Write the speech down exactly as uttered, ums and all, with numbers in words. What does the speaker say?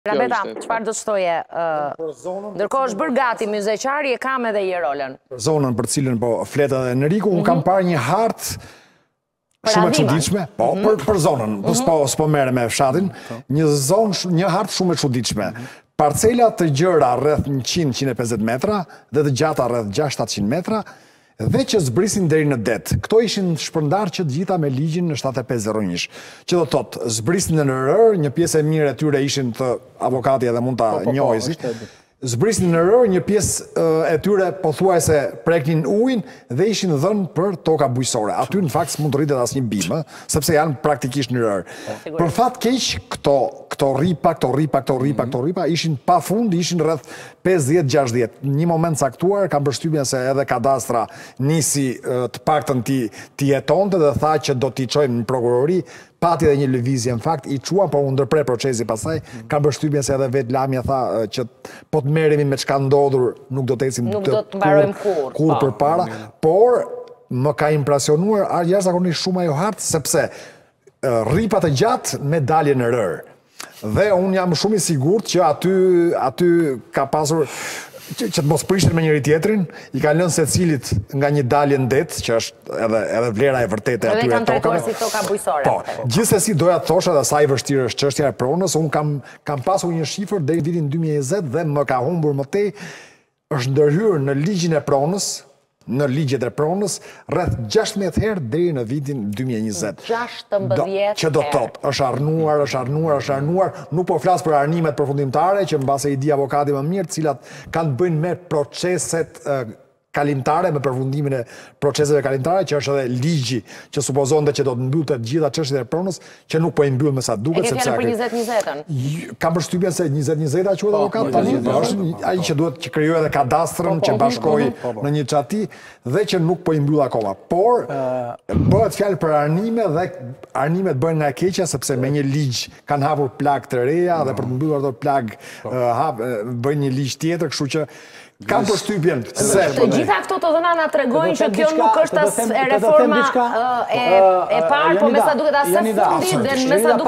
Rabeta, çfarë do të shtoje? Ndërkohë është bërë gati myzeqari, e kam edhe Jerolën. Për zonën për cilën po flet edhe Enriku, unë kam parë një hartë shumë e çuditshme, po, për zonën, s'po merre me fshatin, një zonë, një hartë shumë e çuditshme. Parcela të gjëra rreth njëqind deri në pesëdhjetë metra dhe të gjata rreth gjashtëqind nëntëqind metra dhe që zbrisin deri në det. Këto ishin shpërndarë që të gjitha me ligjin në shtatëdhjetë e pesë zero një. Që do thotë, zbrisin në rër, një pjesë e mirë e tyre ishin të avokati edhe mund ta njohësi. Zbrisin në rër, një pjesë e tyre pothuajse preknin ujin dhe ishin dhënë për toka bujqësore. Aty në fakt s'mund të rritet asnjë bimë, sepse janë praktikisht në rër. Për fat keq, këto këto rripa, këto rripa, këto rripa, këto rripa ishin pafund, ishin rreth pesëdhjetë gjashtëdhjetë. Në një moment caktuar kam përshtypjen se edhe kadastra nisi të paktën ti ti jetonte dhe tha që do t'i çojmë në prokurori. Pati edhe një lëvizje në fakt, i qua, po u ndërpre procesi pasaj, kam përshtypjen se edhe vetë Lamja tha që po të merremi me çka ndodhur, nuk do të ecim nuk do të mbarojmë kur. Kur përpara, por më ka impresionuar jashtëzakonisht shumë ajo hartë, sepse rripat e gjatë me dalje në rër. Dhe unë jam shumë i sigurt që aty aty ka pasur që të mos prishin me njëri tjetrin, i kanë lënë secilit nga një dalje në det, që është edhe edhe vlera e vërtetë e atyre tokave. Edhe kanë trajtuar si toka bujqësore. Po, gjithsesi doja të thosha dhe sa i vështirë është çështja e pronës, unë kam kam pasur një shifër deri vitin dy mijë e njëzet dhe më ka humbur më tej, është ndërhyrë në ligjin e pronës, në ligjet e pronës, rreth gjashtëdhjetë herë deri në vitin dy mijë e njëzet. gjashtëdhjetë Që do thotë, është arnuar, është arnuar, është arnuar, nuk po flas për arnimet përfundimtare, që mbase i di avokati më mirë, të cilat kanë të bëjnë me proceset kalimtare, me përfundimin e proceseve kalimtare, që është edhe ligji që supozonte që do të mbyllte të gjitha çështjet e pronës, që nuk po i mbyll me sa duket, sepse e ke fjalën për njëzet njëzetën. Kam përshtypjen se njëzet njëzeta quhet avokat tani, është ai që duhet që krijojë edhe kadastrën, që bashkoi në një çati dhe që nuk po i mbyll akoma. Por bëhet fjalë për arnime dhe arnimet bëhen nga e keqja sepse me një ligj kanë hapur plagë të reja dhe për të mbyllur ato plagë bëjnë një ligj tjetër, kështu që kam përshtypjen se të gjitha këto të dhëna na tregojnë që kjo nuk është as reforma e parë, po me sa duket as së fundit dhe me sa duket